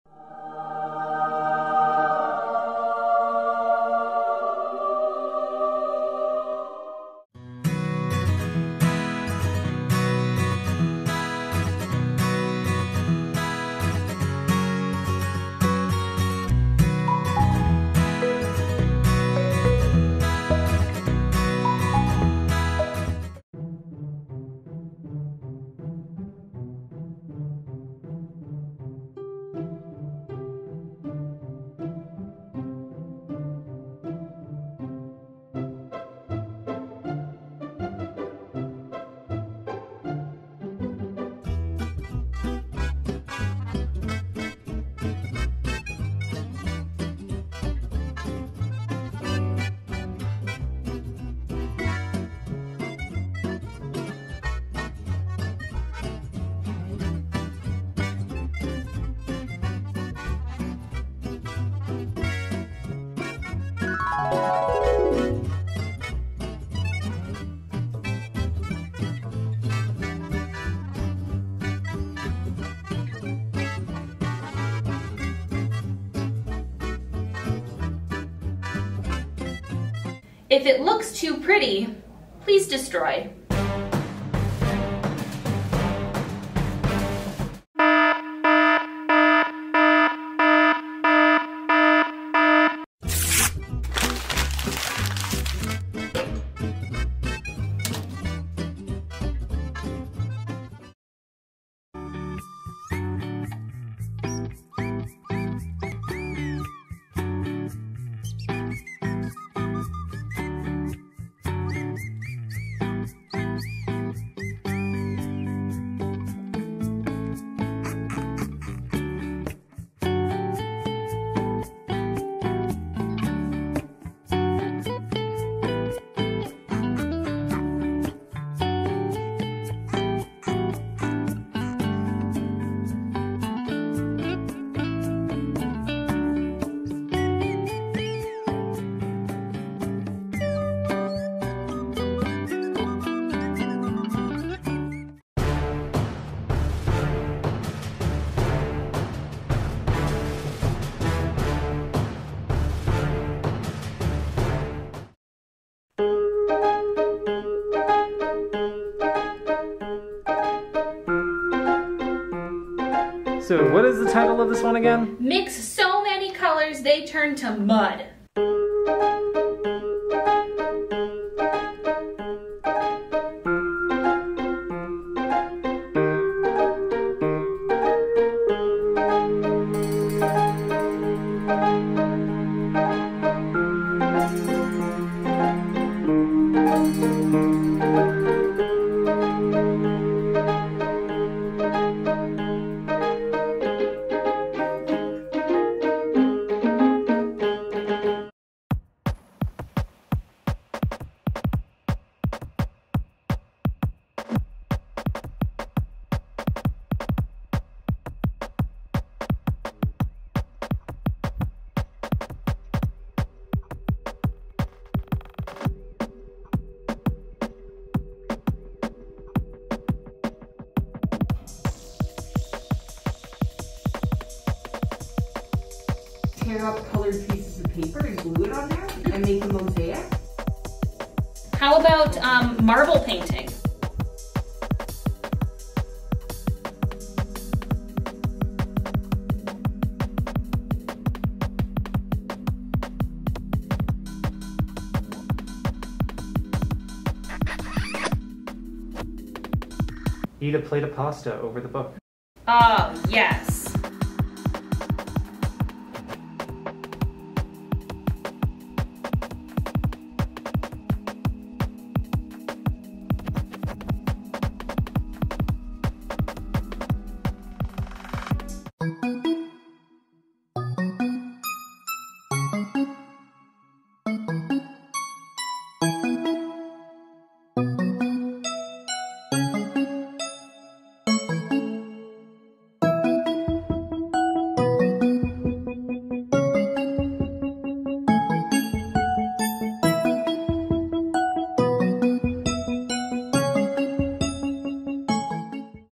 If it looks too pretty, please destroy. So what is the title of this one again? Mix so many colors they turn to mud. Tear up colored pieces of paper and glue it on there and make a mosaic. How about marble painting? Eat a plate of pasta over the book. Oh, yes.